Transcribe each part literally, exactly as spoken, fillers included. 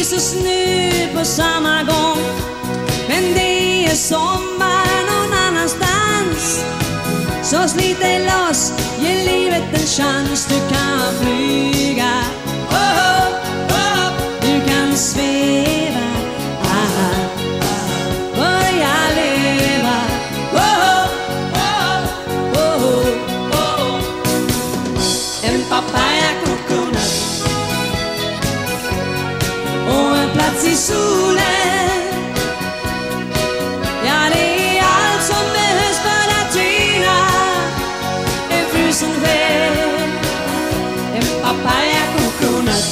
is och snö på samma gång. Men det är sommar någon annanstans. Så slit dig loss, ge livet en chans. Du kan flyga, oh, oh, oh. Du kan sväva, ah, ah. Börja leva, oh, oh, oh, oh, oh. En papaya coconut och en plats i solen. Ja, det är allt som behövs för att tyna en frusen själ. En papaya coconut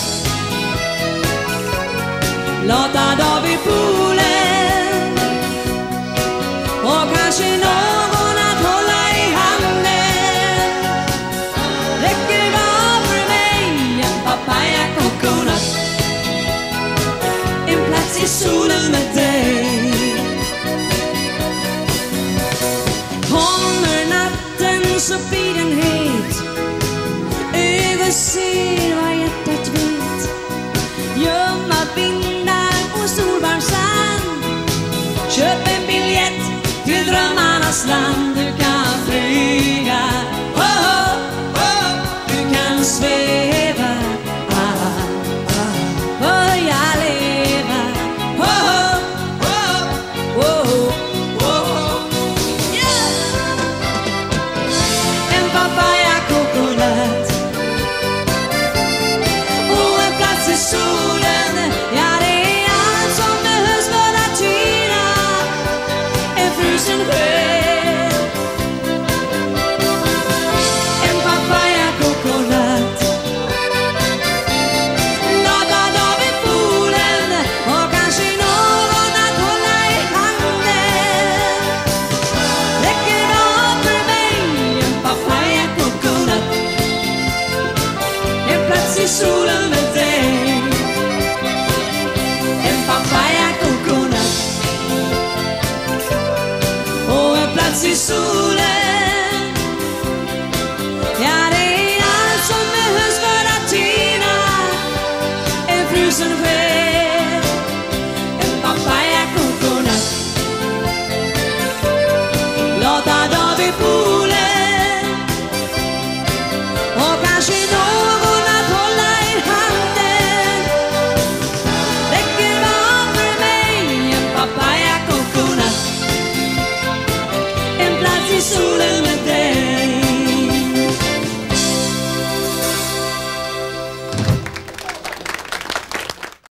lottad av i poolen. Och kanske någon att hålla i handen. Räcker var för mig en papaya coconut, en plats i solen med dig. Kommer natten så blir den het. Ögon ser vad hjärtat vet. Gömma vindar och solvarm sand. Köp en biljett till drömmarnas land. Du kan flyga, oh, oh, oh. Du kan sväva, ah, ah. Börja leva, oh, oh, oh, oh, oh. Yeah. En papaya coconut och en plats i solen. Ja, det är allt som behövs för att tyna en frusen själ. En papaya coconut lottad av i poolen. Och kanske någon att hålla i handen. Räcker av för mig en papaya coconut, en plats i solen med dig. En papaya coconut och en plats i solen. Ja, det är allt som behövs för att tyna en frusen själ. En papaya coconut lottad av i poolen.